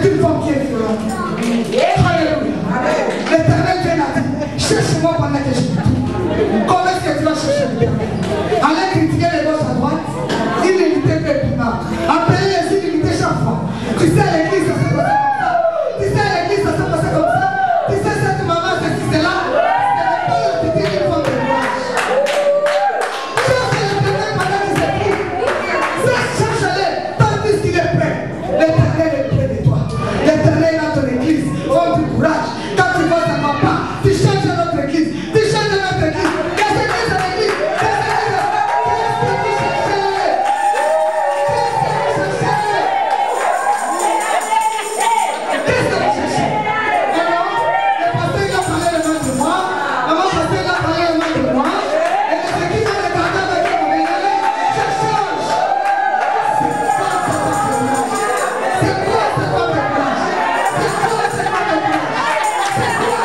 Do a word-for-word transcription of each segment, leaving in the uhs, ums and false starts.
d'une femme qui est violente. Alléluia. L'Éternel Dieu l'a dit, cherche-moi pendant que je te trouve. Comment est-ce que tu vas chercher l'Éternel? Allez critiquer les gauches à droite, illimité pépiment. Appelez les illimités chaque fois. Tu sais à l'église, ça s'est passé comme ça. Tu sais à l'église, ça s'est passé comme ça. Tu sais cette maman, ceci, c'est là. C'est pas le petit une femme de courage. Cherche l'Éternel pendant qu'il se trouve. Cherche-le tandis qu'il est prêt. L'Éternel est près de toi. L'Éternel est dans ton église. Femme du courage. Quand tu vois ça ne va pas, tu changes notre église. Tu changes notre église. Qu'est-ce que c'est l'église? Qu'est-ce que tu cherches? Qu'est-ce que tu cherches? Alors, le pasteur a parlé le mal de moi. Maman pasteur a parlé le mal de moi. Et les équipes ont regardé avec eux. Je change. C'est quoi cette femme de courage? C'est quoi cette femme de courage? C'est quoi cette femme de courage? C'est quoi?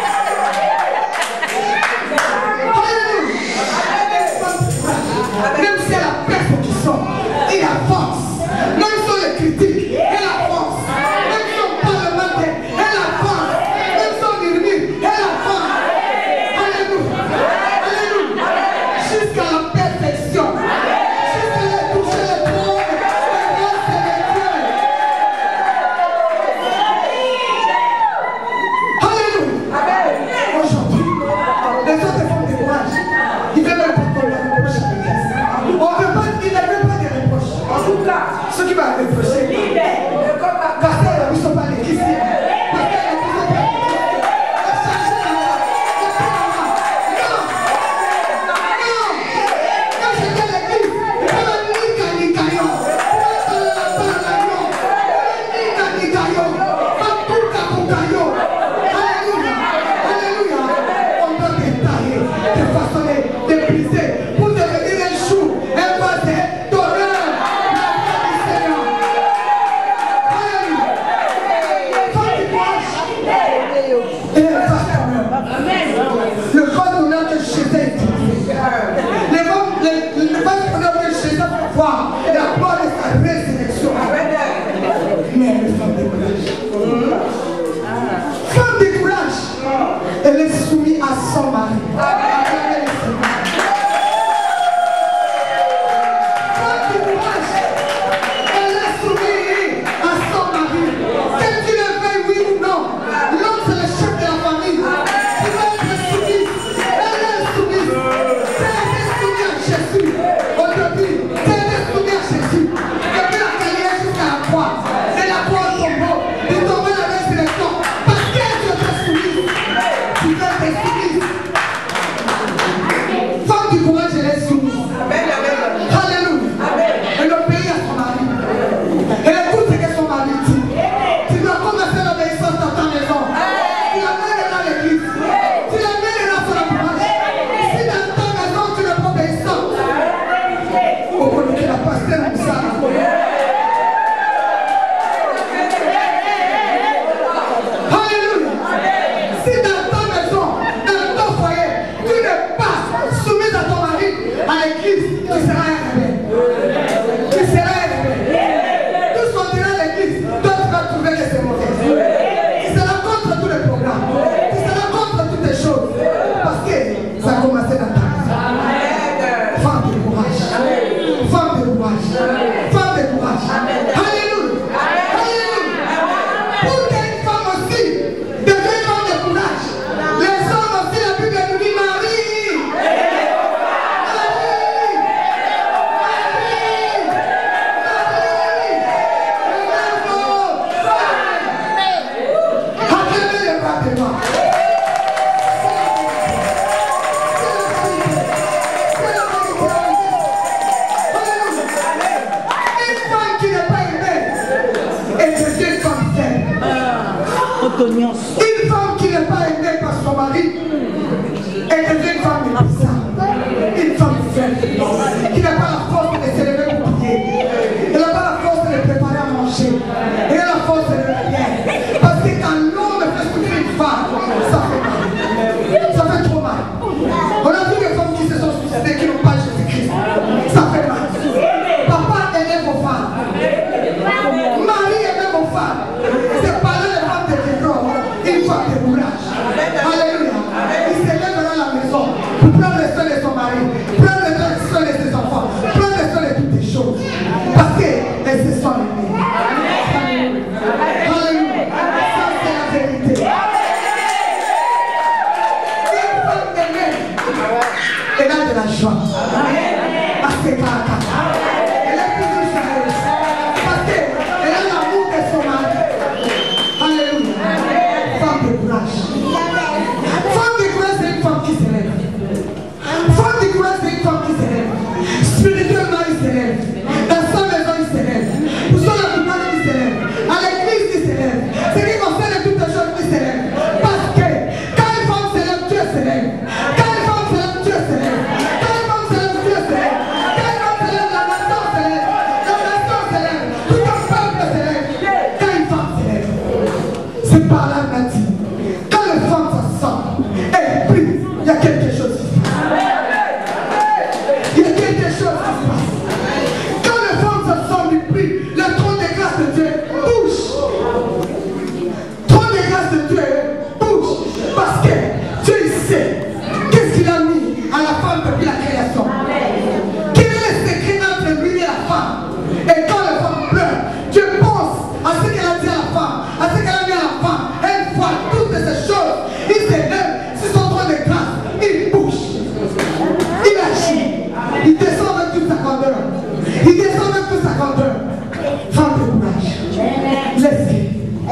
Même si elle a persécution, il a force. Même si on les critique, elle a force. Même si on parle mal d'elle, elle a force. Même si on murmure, elle a force. Alléluia. Alléluia. Jusqu'à la perfection. Jusqu'à la toucher le trône. Le roi célestiel. Alléluia. Aujourd'hui, les autres femmes de courage, ils veulent même pas qu'on leur reproche à l'église. On ne veut pas, ils ne veulent pas des reproches. En tout cas, ce qui va reprocher, pasteur, ils ne sont pas à l'église. Pasteur, ils ne sont pas à l'église. Changez la loi. Non. Non. Quand je viens à l'église, je peux me niquer à Nicayon. Je peux me parler à Nicayon. Pas tout à Nicayon. Alléluia. Alléluia. On doit détailler, de façonner, de briser, pour devenir un chou, un vase d'honneur. La voix du Seigneur. Alléluia. Femme du courage. Et le vase d'honneur. Le vase d'honneur que Jésus a utilisé. Le vase d'honneur que Jésus a fait voir la gloire de sa résurrection. Mais le femme de courage. Femme de courage. Elle est soumise à son mari. Acclamez le Seigneur. Femme de courage. Elle est soumise à son mari. Que tu le veuilles, oui ou non. L'homme, c'est le chef de la famille. Tu dois être soumise. Elle est soumise. Tu es soumise à Jésus. Aujourd'hui, tu es soumise à Jésus. Depuis la carrière jusqu'à la croix. C'est la croix au tombeau. Tu tombes la résurrection. Parce que tu es soumise. Tu dois être soumise. Femme du courage, elle est soumise. Alléluia. Elle obéit à son mari. Elle écoute ce que son mari dit. Tu dois commencer l'obéissance dans ta maison. Tu l'amènes dans l'église. Tu l'amènes dans son entourage. Si dans ta maison tu n'es pas obéissant, au point que la pasteur nous a. Alléluia. Si dans ta maison, dans ton foyer, tu n'es pas soumise à ton mari, à l'église, tu seras un rebelle. Tu seras un rebelle. Tout ce qu'on dira à l'église, toi tu vas trouver que c'est mauvais. Tu seras contre tous les programmes. Tu seras contre toutes les choses. Parce que ça a commencé dans ta maison. Femme de courage. Femme de courage. Femme de courage. Alléluia. Alléluia. Pour qu'une femme aussi devienne femme de courage, les hommes aussi, la Bible nous dit Marie. Marie. Acclamez le roi de moi. Une femme qui n'est pas aimée et devient une femme faible. Une femme qui n'est pas aimée par son mari et devient une femme puissante. Une femme faible qui n'a pas la force de se lever pour prier. Elle n'a pas la force de préparer à manger. Elle a la force de le rien. Parce que quand l'homme fait souffrir une femme, ça fait mal. Ça fait trop mal. On a vu des femmes qui se sont suicidées qui n'ont pas Jésus-Christ. Ça fait mal. Papa aimait vos femmes. Marie aimait vos femmes. C'est par là les femmes te diront, une femme de courage. Alléluia. Il se lève dans la maison pour prendre le soin de son mari, prendre le soin de ses enfants, prendre le soin de toutes les choses. Parce qu'elles se sont aimées. Alléluia. Ça c'est la vérité. Une femme aimée, elle a de la joie. Parce que elle est toujours joyeuse. Parce qu'elle a l'amour de son mari. Alléluia. Femme de courage. Femme de courage, c'est une femme qui s'élève. Femme de courage, c'est une femme qui s'élève. Spirituellement, il s'élève. Dans sa maison, il s'élève. Pour son entourage, il s'élève. À l'église, il s'élève. Ce qui concerne toutes les choses, il s'élève. Parce que quand une femme s'élève, Dieu s'élève. Quand une femme s'élève, Dieu s'élève. Quand une femme s'élève, Dieu s'élève. Quand une femme s'élève, la nation s'élève. La nation s'élève. Tout un peuple s'élève. Quand une femme s'élève, c'est par là qu'on a dit. Quand les femmes s'assemblent, elles prient, il y a quelque chose qui se passe. Il y a quelque chose qui se passe. Quand les femmes s'assemblent, ils prient, le trône de grâce de Dieu bouge. Le trône de grâce de Dieu bouge. Parce que Dieu sait qu'est-ce qu'il a mis à la femme depuis la création. Quel est le secret entre lui et la femme? Et quand la femme pleure, Dieu pense à ce qu'elle a dit à la femme, à ce qu'elle a mis à la femme. Elle voit toutes ces choses. Il s'élève sur son trône de grâce. Il bouge. Il agit. Il descend avec toute sa grandeur. Il descend avec toute sa grandeur. Femme de courage. Laisse-les.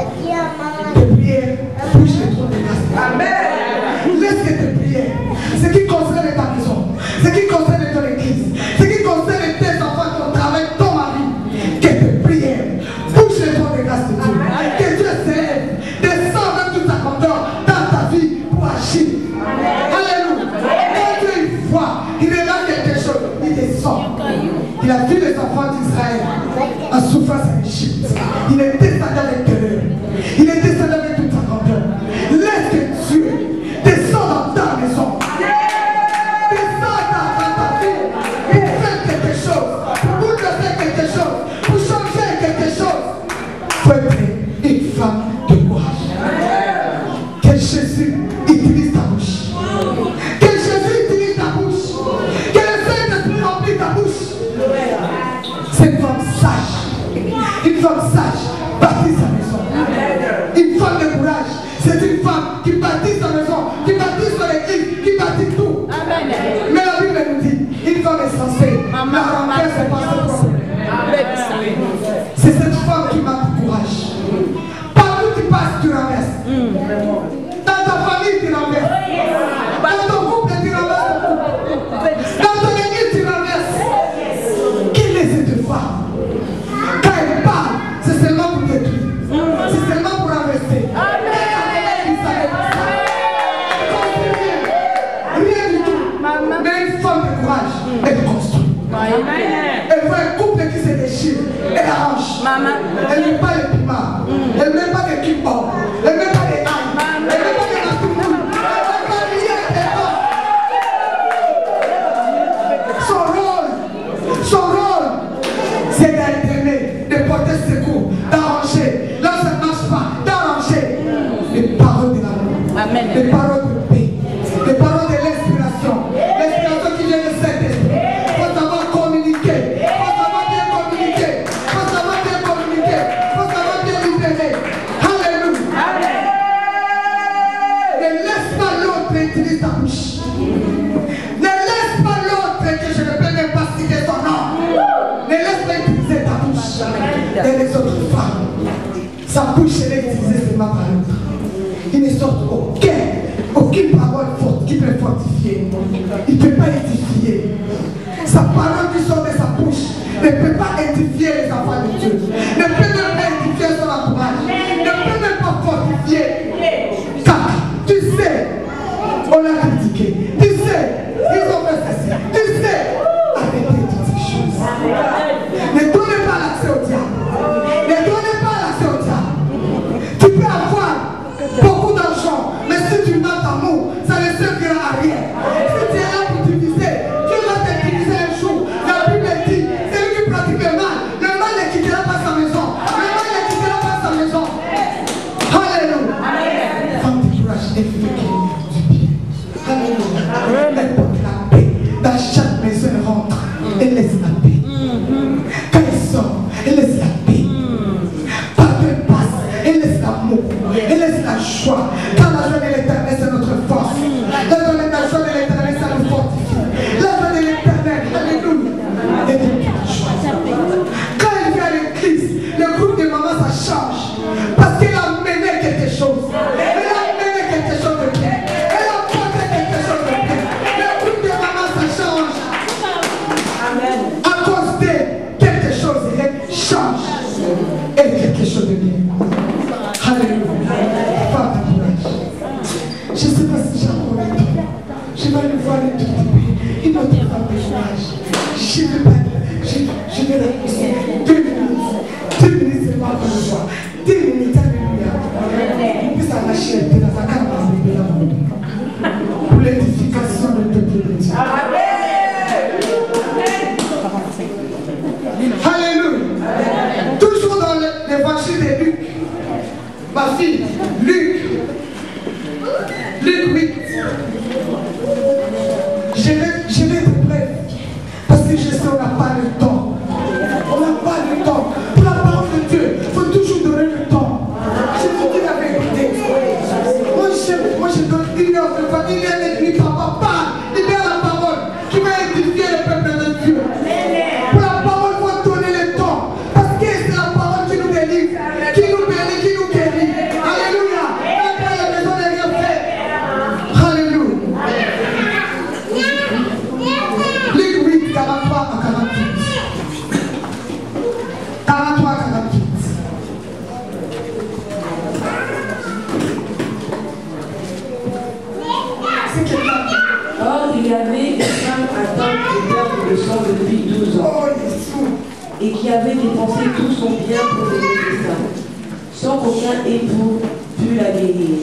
Tes prières bouge le trône de grâce. Amen. Laisse que tes prières, ce qui concerne ta maison, ce qui concerne ton église, ce qui concerne tes enfants, ton travail, ton mari, que tes prières bouge le trône de grâce de Dieu. Que Dieu s'élève, descend avec toute sa grandeur dans ta vie pour agir. Alléluia. Quand Dieu il voit, il regarde quelque chose, il descend. Il a vu les enfants d'Israël en souffrance en Égypte. Il est descendu avec terreur. Il est descendu avec toute sa grandeur. Laisse que Dieu descende dans ta maison. Descend dans ta vie pour faire quelque chose, pour bouleverser quelque chose, pour changer quelque chose. Faut être une femme de courage. Que Jésus utilise ta bouche. Que Jésus utilise ta bouche. Que le Saint-Esprit remplit ta bouche. C'est une femme sage. Une femme sage bâtit sa maison. Une femme de courage, c'est une femme qui bâtit sa maison, qui bâtit son église, qui bâtit tout. Mais la Bible nous dit, une femme est censée la renverser, c'est pas ce problème. C'est cette femme qui marque courage. Partout tu passes, tu renverses. Dans ta famille, tu renverses. Dans ton couple, tu renverses ton couple. Dans ton église, tu renverses. Quelle est cette femme? Quand elle parle, c'est seulement pour détruire. C'est seulement pour renverser. Rien du tout. Mais une femme de courage, elle construit. Elle voit un couple qui se déchire. Elle arrange. Elle ne met pas les piments. Elle ne met pas des kimbos. Elle ne met pas des ailles. Elle ne met pas des ratoumous. Elle ne met pas de rien dedans. Son rôle, son rôle, c'est d'alterner, de porter secours, d'arranger. Là, ça ne marche pas. D'arranger les paroles de l'amour, les paroles de paix, les paroles de l'inspiration, l'inspiration qui vient de Saint-Esprit. Il faut savoir communiquer, il faut savoir bien communiquer, il faut savoir bien communiquer, il faut savoir bien libérer. Alléluia. Ne laisse pas l'autre utiliser ta bouche. Ne laisse pas l'autre que je ne peux même pas citer son nom. Ne laisse pas utiliser ta bouche. Et les autres femmes, sa bouche elle est utilisée seulement par l'autre. Il ne sort aucun, aucune parole forte qui peut fortifier. Il ne peut pas édifier. Sa parole qui sort de sa bouche ne peut pas édifier les enfants de Dieu. Ne peut même pas édifier son entourage. Ne peut même pas fortifier. Car tu sais, on l'a critiqué. Tu sais, ils ont fait ceci. Tu sais, arrêtez toutes ces choses. Ne donnez pas l'accès au diable. Ne donnez pas l'accès au diable. Tu peux avoir beaucoup d'argent, mais si tu n'as pas d'amour, ça ne servira à rien. Si tu es là pour diviser, Dieu va te diviser un jour. La Bible dit, celui qui pratique le mal, le mal ne quittera pas sa maison. Le mal ne quittera pas sa maison. Et laisse la joie. Car la joie de l'éternel, c'est notre force. La joie de l'éternel, ça nous fortifie. La joie de l'éternel, alléluia. Et de toute joie. Quand elle vient à l'église, le groupe de maman, ça change. Parce qu'elle a mené quelque chose. Elle a mené quelque chose de bien. Elle a porté quelque chose de bien. Le groupe de maman, ça change. Amen. À cause de quelque chose, elle change. Et quelque chose de bien. Alléluia. Femme de courage. Je ne sais pas si j'ai encore le temps. Je vais le voir le tout début. Une autre femme de courage. Je ne vais pas. Je, je vais la pousser. Deux minutes. Deux minutes, c'est moi qui le vois. Deux minutes, alléluia. Puis ça va chier dans sa caméra. Pour l'édification de peuple de Dieu. Alléluia. Toujours dans l'évangile de Luc. Ma fille, Luc. Luc huit. Je vais, je vais être bref. Parce que je sais qu'on n'a pas le temps. On n'a pas le temps. Pour la parole de Dieu, il faut toujours donner le temps. Je vous dis la vérité. Moi, je, moi, je donne une heure de temps. Une heure et demie, papa, parle. Libère la parole qui va édifier le peuple de Dieu. Pour la parole, il faut donner le temps. Parce que c'est la parole qui nous délivre, qui nous bénit, qui nous guérit. Alléluia. Après la maison n'est rien fait. Alléluia. Luc huit, quarante-trois à quarante-huit. quarante-trois à quarante-huit. C'est quelqu'un. Or, il y avait une femme atteinte de perte de sang depuis douze ans. Oh, Jésus. Et qui avait dépensé tout son bien pour les médecins, sans qu'aucun époux pût la guérir.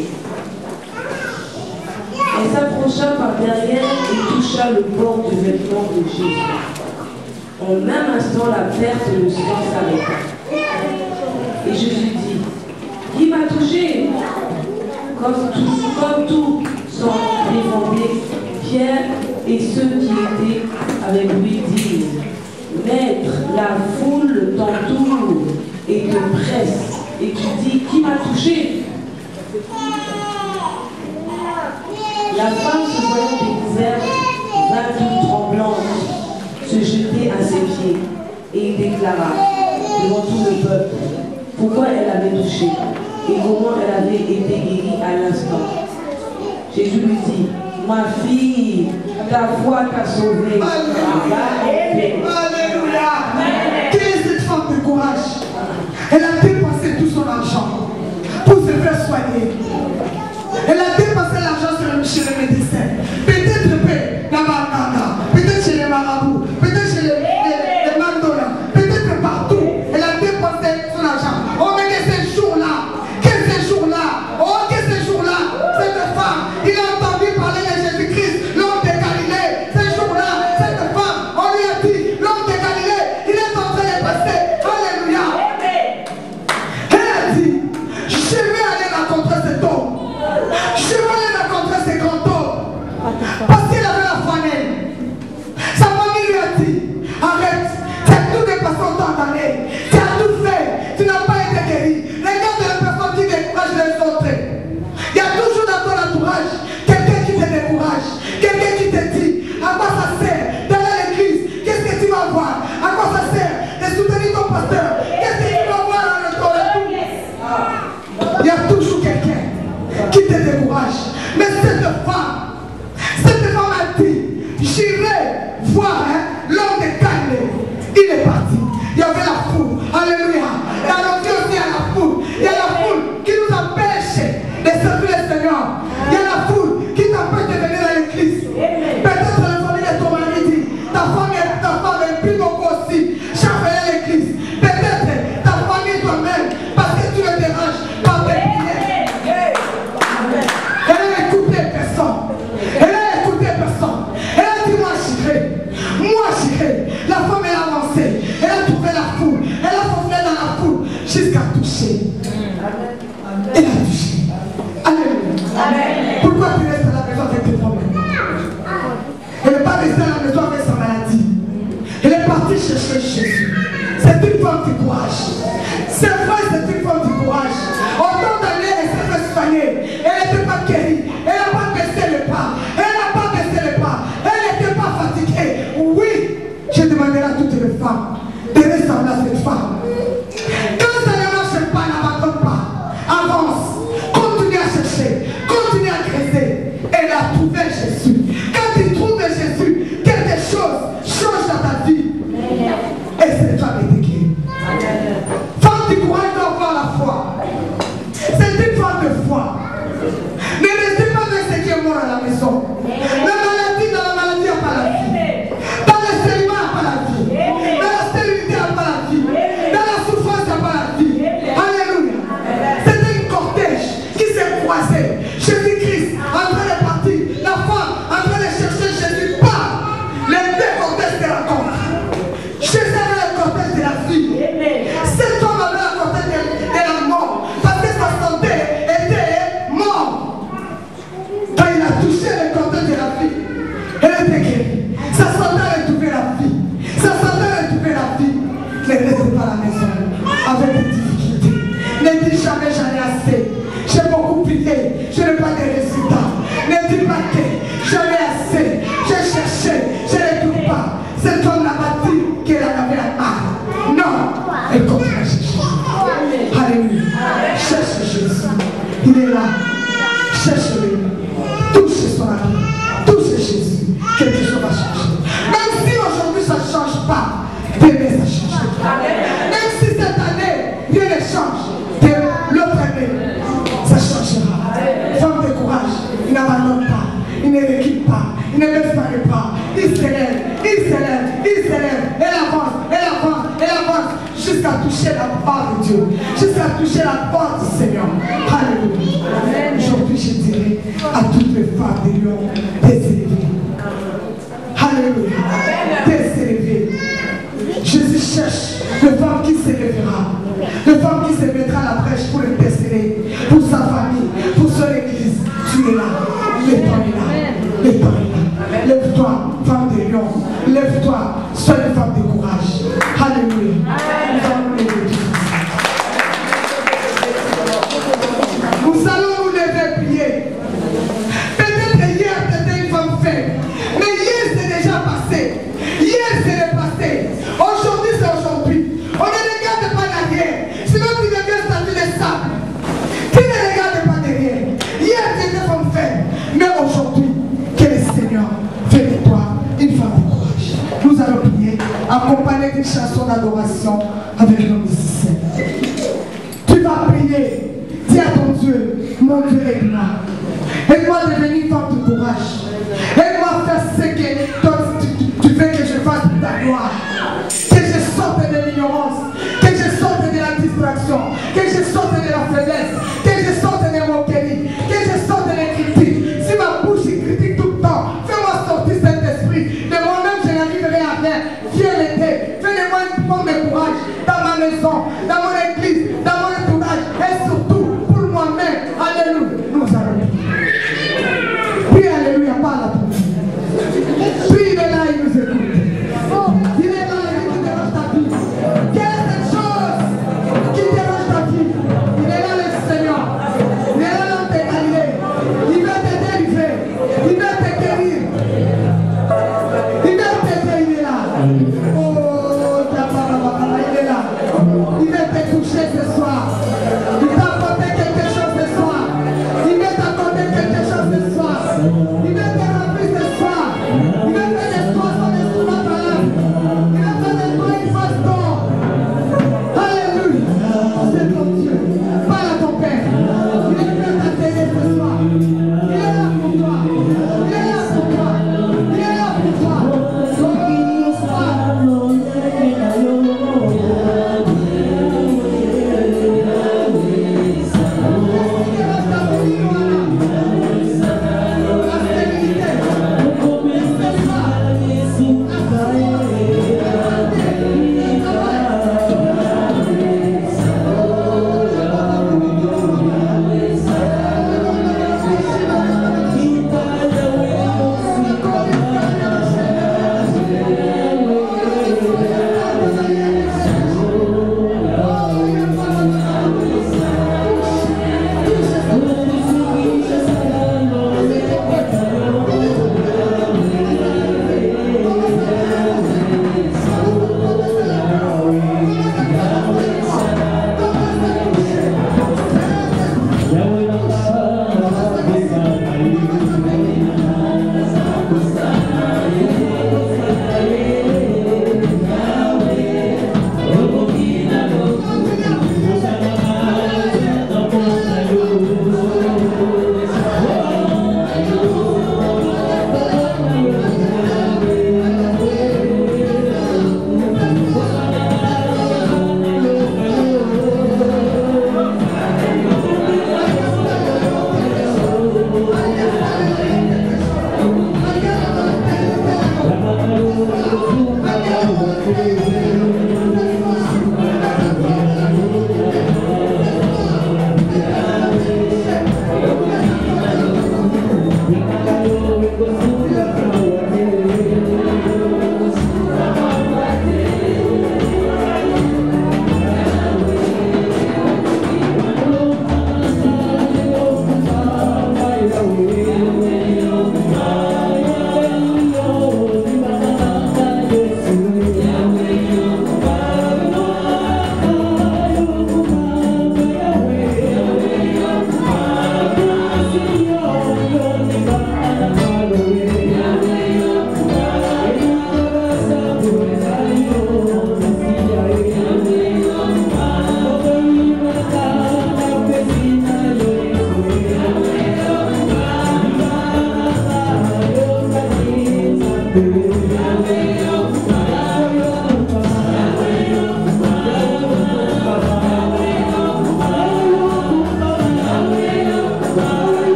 Elle s'approcha par derrière et toucha le bord du vêtement de Jésus. En même instant, la perte de sang s'arrêta. Et Jésus dit, qui m'a touché? Comme tout, comme tout sans défendé, Pierre et ceux qui étaient avec lui disent, Maître, la foule t'entoure et te presse, et tu dis, qui m'a touché? La femme, se voyant découverte, vint toute tremblante, se jeter à ses pieds, et déclara devant tout le peuple pourquoi elle avait touché et comment elle avait été guérie à l'instant. Jésus lui dit, ma fille, ta foi t'a sauvée. Alléluia. Quelle est cette femme de courage? Elle a dépensé tout son argent pour se faire soigner. Elle a dépensé l'argent chez les médecins. Peut-être peut-être chez les marabouts, peut-être chez les, les, les mandolas, peut-être partout. Elle a dépensé son argent. Oh, mais que ces jours-là, que ces jours-là, oh, que ces jours-là, cette femme, il a entendu parler de Jésus-Christ, l'homme de Galilée. Ces jours-là, cette femme, on lui a dit, l'homme de Galilée, il est en train de passer. Alléluia. Elle a dit, je vais aller rencontrer cet homme. Je vais aller rencontrer ce grand homme. Parce qu'il avait la foi en elle. Sa famille lui a dit, arrête, tu as tout dépassé autant d'années. Tu as tout fait, tu n'as pas été guéri. Regarde les personnes qui découragent les autres. Il y a toujours dans ton entourage quelqu'un qui te décourage, quelqu'un qui te dit, à quoi ça sert d'aller à l'église? Qu'est-ce que tu vas voir? À quoi ça sert de soutenir ton pasteur? Qu'est-ce que tu vas voir dans le temps? Il y a toujours quelqu'un qui te décourage. Mais cette femme, cette femme a dit, j'irai voir hein, l'homme de Galilée. Il est parti. Il y avait la foule. Alléluia. Dans nos vies aussi, il y a la foule. Il y a la foule qui nous empêche de servir le Seigneur. Il y a la foule qui t'empêche de venir à l'église. Peut-être la famille de ton mari dit, ta femme est ta femme est plus beaucoup aussi. J'en vais à l'église. Peut-être ta famille toi-même, parce que tu le déranges par tes prières. Elle a écouté personne. Elle a écouté personne. Elle a dit, moi j'irai. Moi j'irai. La femme elle a avancé. Elle a trouvé la foule. Elle a foncé dans la foule jusqu'à toucher. Elle a touché. Alléluia. Pourquoi tu restes à la maison avec tes problèmes? Elle n'est pas restée à la maison avec sa maladie. Elle est partie chercher Jésus. C'est une femme du courage. C'est vrai, c'est une femme du courage. Autant d'années, elle s'est Il est là. Cherche-le. Touche son ami. Touche Jésus. Quelque chose va changer. Même si aujourd'hui ça ne change pas, demain ça change. Même si cette année, rien ne change, l'autre année, ça changera. Femme de courage, il n'abandonne pas, il ne recule pas, il ne baisse pas les bras. Il s'élève, il s'élève, il s'élève. Elle avance, elle avance, elle avance jusqu'à toucher la part de Dieu, jusqu'à toucher la porte du Seigneur. Alléluia. Aujourd'hui, je dirais à toutes les femmes de Lyon, décélébrer. Alléluia. Décélébrer. Jésus cherche le femme qui s'élèvera, le femme qui se mettra à la brèche pour le déceler, pour sa famille, pour son église. Tu es là, le temps est là, le temps est là. Lève-toi, femme de Lyon, lève-toi, sois une femme de courage. Alléluia. Nous allons nous lever prier. Peut-être hier c'était une femme faible, mais hier c'est déjà passé. Hier c'est le passé. Aujourd'hui c'est aujourd'hui. On ne regarde pas derrière. Sinon tu deviens statue de sable. Tu ne regardes pas derrière. Hier tu étais femme faible, mais aujourd'hui, que le Seigneur fait de toi une femme de courage. Nous allons prier, accompagner d'une chanson d'adoration avec nos musiciens. Tu vas prier. Dis à ton Dieu, mon Dieu est